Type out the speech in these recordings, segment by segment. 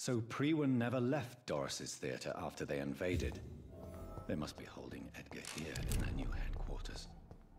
So Priwen never left Doris's theater after they invaded. They must be holding Edgar here in their new headquarters.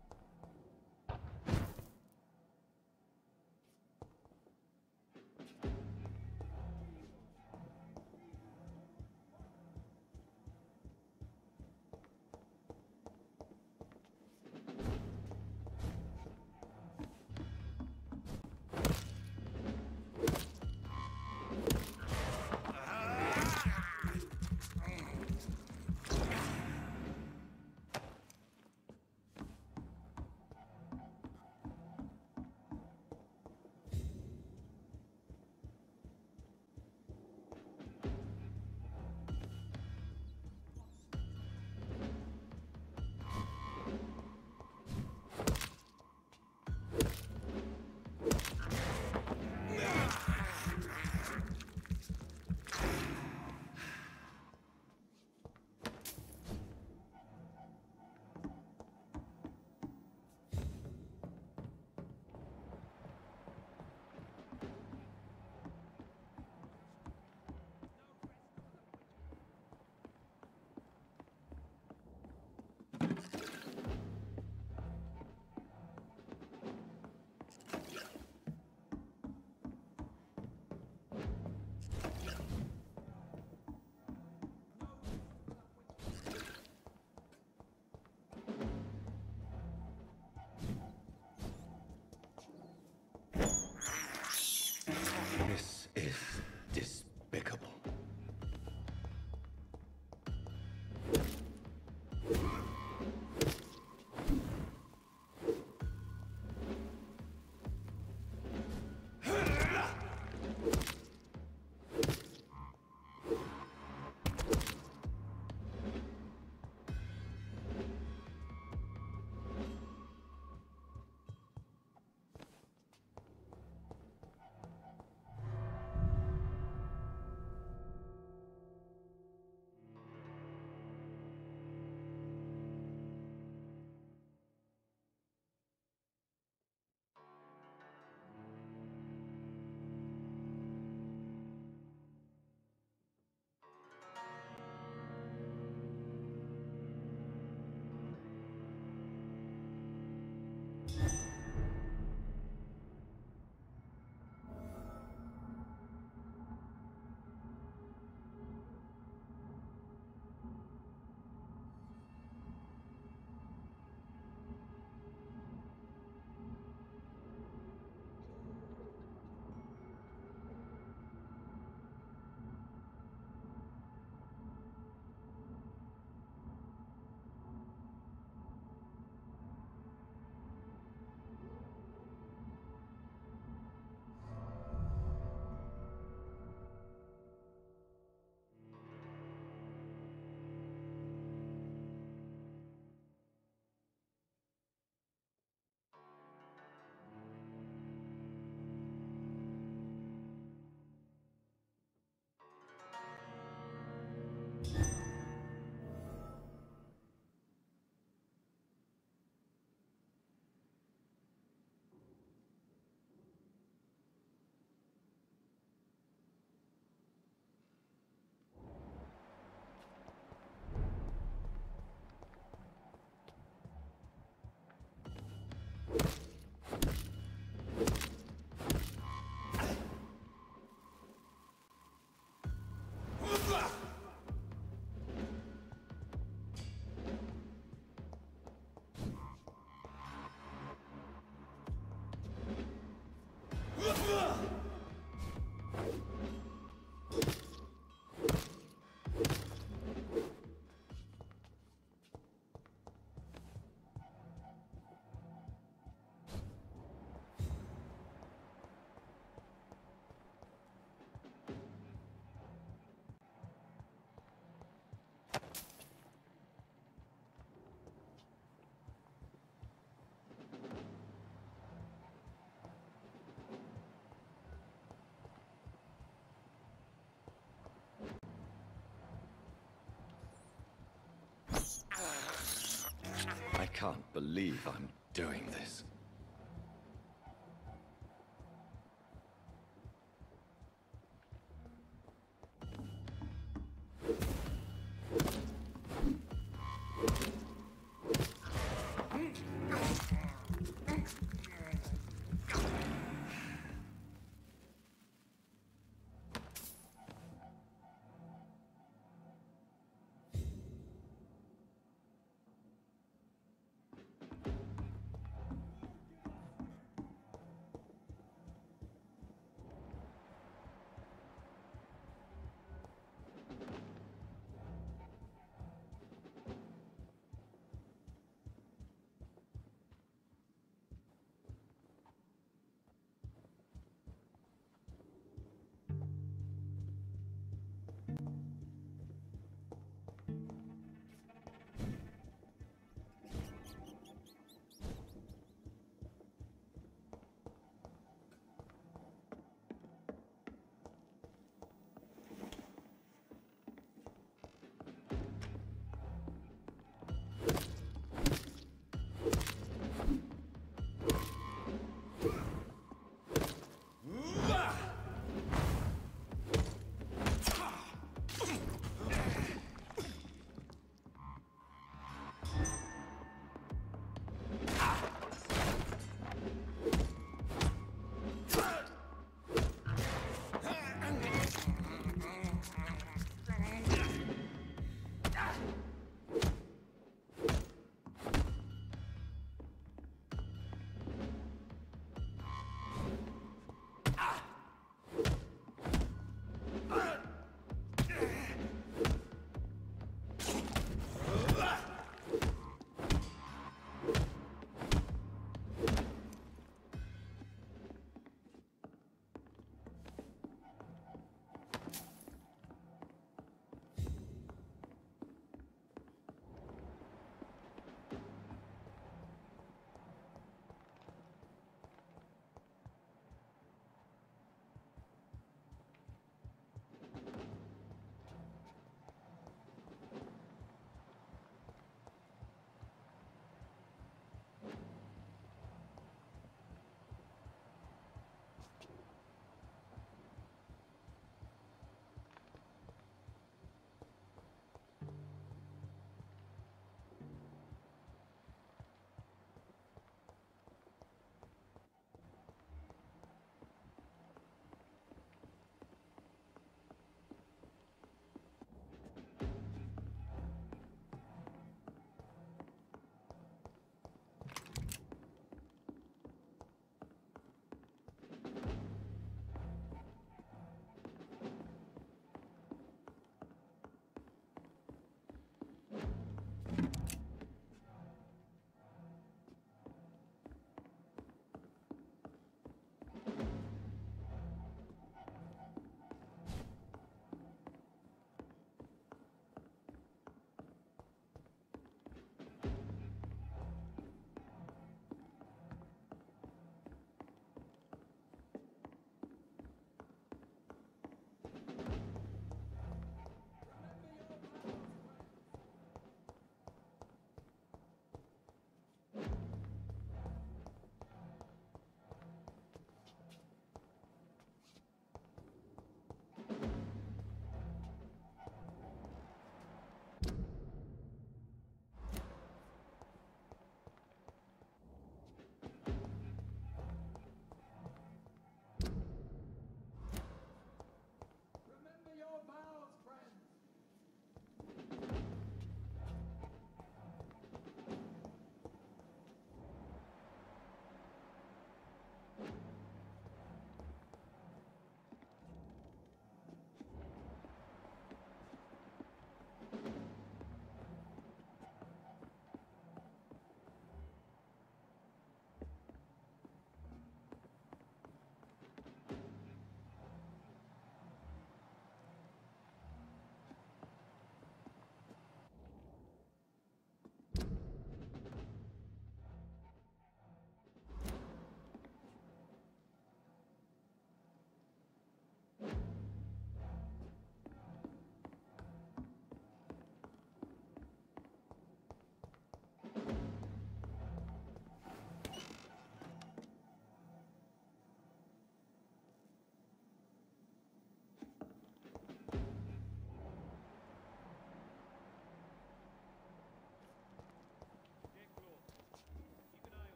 This is despicable. I can't believe I'm doing this.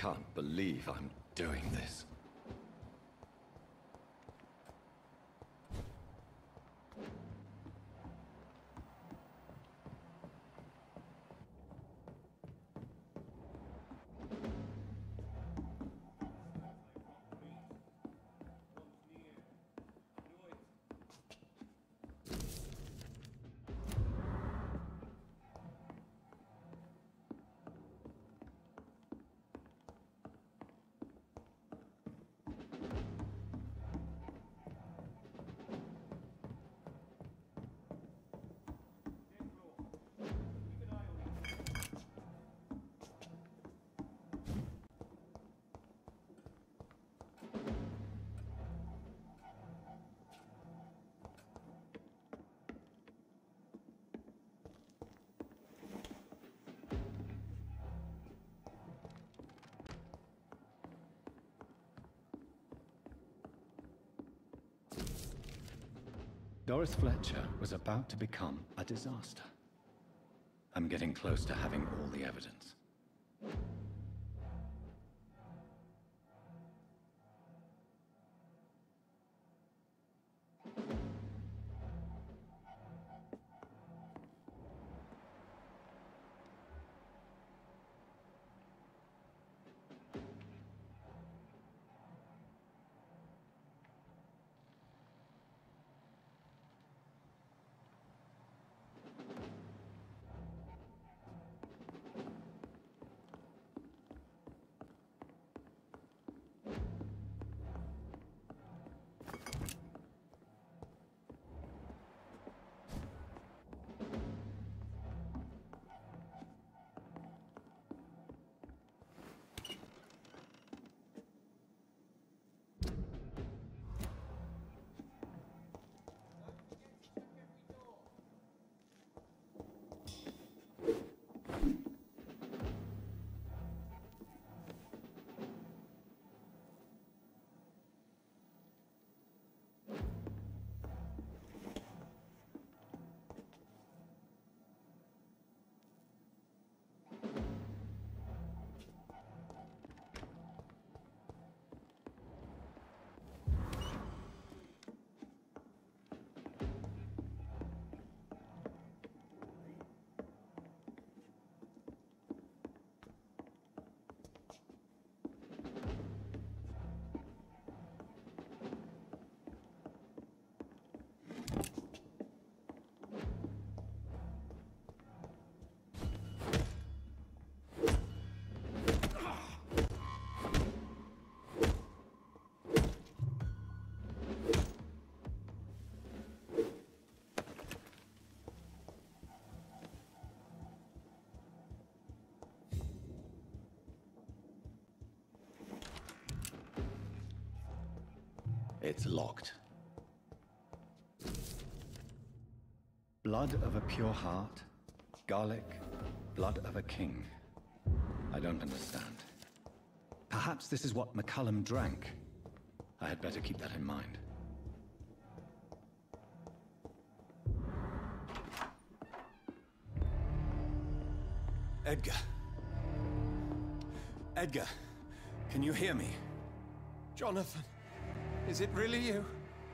can't believe I'm doing this. Doris Fletcher was about to become a disaster. I'm getting close to having all the evidence. It's locked. Blood of a pure heart, garlic, blood of a king. I don't understand. Perhaps this is what McCullum drank. I had better keep that in mind. Edgar. Edgar, can you hear me? Jonathan, is it really you?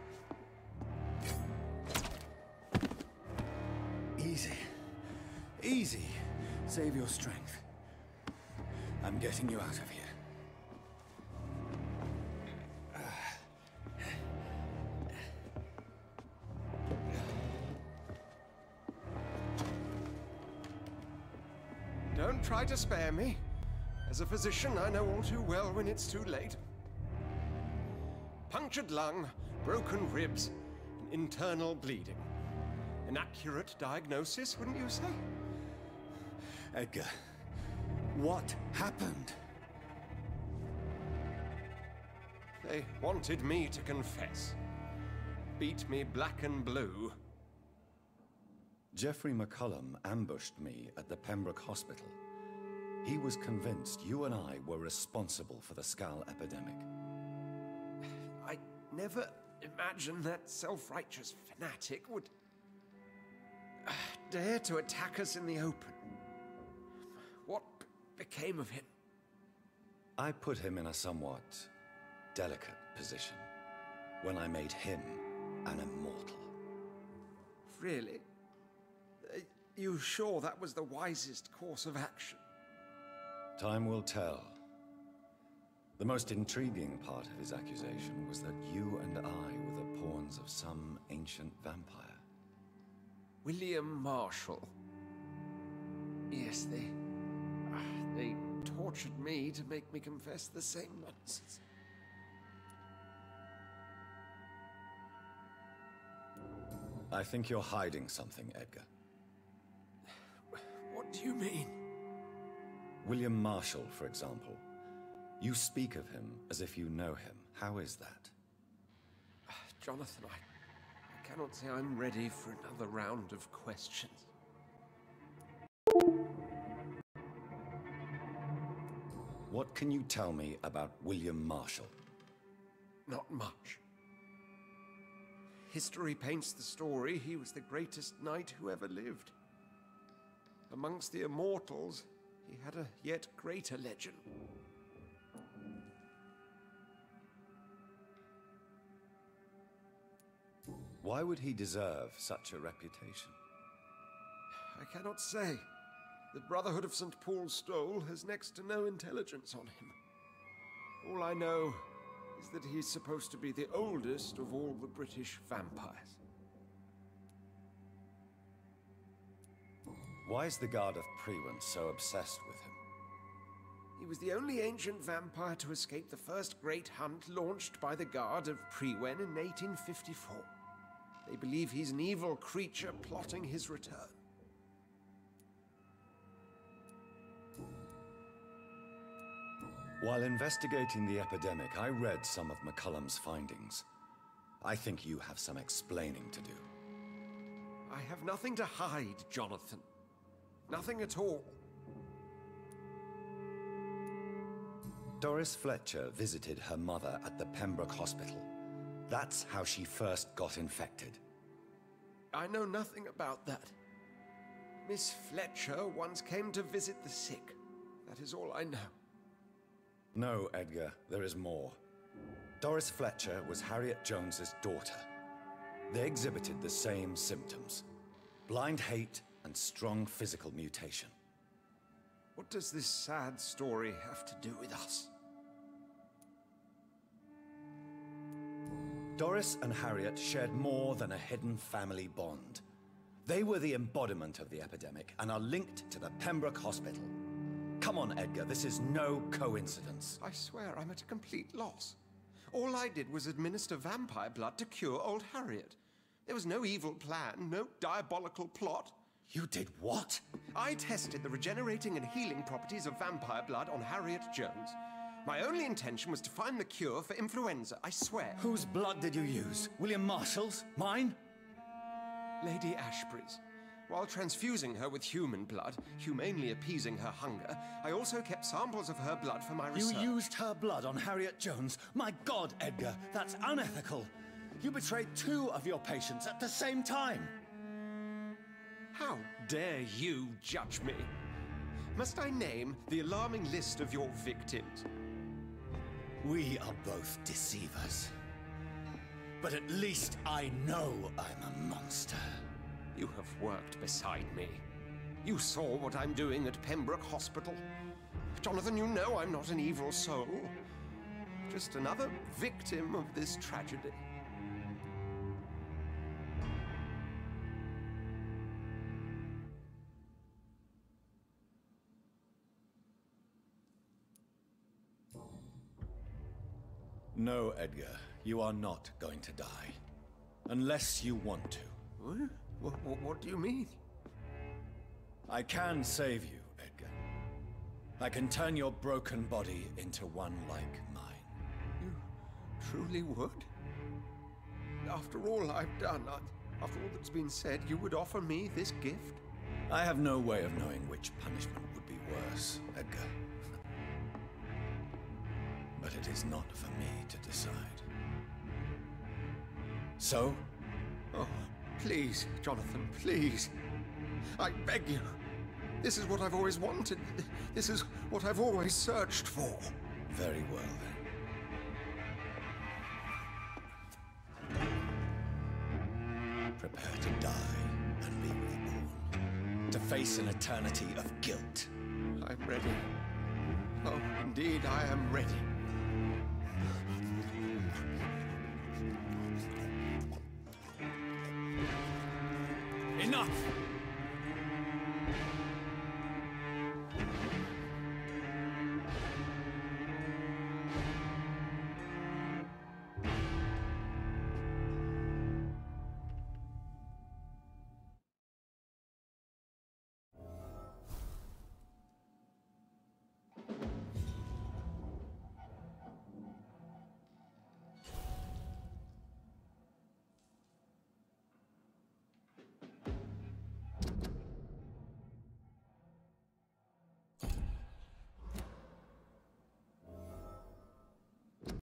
Easy. Easy. Save your strength. I'm getting you out of here. Don't try to spare me. As a physician, I know all too well when it's too late. Punctured lung, broken ribs, and internal bleeding. An accurate diagnosis, wouldn't you say? Edgar, what happened? They wanted me to confess. Beat me black and blue. Jeffrey McCullum ambushed me at the Pembroke Hospital. He was convinced you and I were responsible for the Skal epidemic. I never imagined that self-righteous fanatic would dare to attack us in the open. What became of him? I put him in a somewhat delicate position when I made him an immortal. Really? You sure that was the wisest course of action? Time will tell. The most intriguing part of his accusation was that you and I were the pawns of some ancient vampire. William Marshall. Yes, they tortured me to make me confess the same nonsense. I think you're hiding something, Edgar. What do you mean? William Marshall, for example. You speak of him as if you know him. How is that? Jonathan, I cannot say I'm ready for another round of questions. What can you tell me about William Marshall? Not much. History paints the story he was the greatest knight who ever lived. Amongst the immortals, he had a yet greater legend. Why would he deserve such a reputation? I cannot say. The Brotherhood of St. Paul's Stole has next to no intelligence on him. All I know is that he's supposed to be the oldest of all the British vampires. Why is the Guard of Priwen so obsessed with him? He was the only ancient vampire to escape the first great hunt launched by the Guard of Priwen in 1854. They believe he's an evil creature plotting his return. While investigating the epidemic, I read some of McCullum's findings. I think you have some explaining to do. I have nothing to hide, Jonathan. Nothing at all. Doris Fletcher visited her mother at the Pembroke Hospital. That's how she first got infected. I know nothing about that. Miss Fletcher once came to visit the sick. That is all I know. No, Edgar, there is more. Doris Fletcher was Harriet Jones's daughter. They exhibited the same symptoms: blind hate and strong physical mutation. What does this sad story have to do with us? Doris and Harriet shared more than a hidden family bond. They were the embodiment of the epidemic and are linked to the Pembroke Hospital. Come on, Edgar, this is no coincidence. I swear I'm at a complete loss. All I did was administer vampire blood to cure old Harriet. There was no evil plan, no diabolical plot. You did what? I tested the regenerating and healing properties of vampire blood on Harriet Jones. My only intention was to find the cure for influenza, I swear. Whose blood did you use? William Marshall's? Mine? Lady Ashbury's. While transfusing her with human blood, humanely appeasing her hunger, I also kept samples of her blood for my research. You used her blood on Harriet Jones? My God, Edgar, that's unethical. You betrayed 2 of your patients at the same time. How dare you judge me? Must I name the alarming list of your victims? We are both deceivers. But at least I know I'm a monster. You have worked beside me. You saw what I'm doing at Pembroke Hospital. Jonathan, you know I'm not an evil soul. Just another victim of this tragedy. No, Edgar, you are not going to die. Unless you want to. What do you mean? I can save you, Edgar. I can turn your broken body into one like mine. You truly would? After all I've done, after all that's been said, you would offer me this gift? I have no way of knowing which punishment would be worse, Edgar. But it is not for me to decide. So? Oh, please, Jonathan, please. I beg you. This is what I've always wanted. This is what I've always searched for. Very well, then. Prepare to die and be reborn. To face an eternity of guilt. I'm ready. Oh, indeed, I am ready. Enough!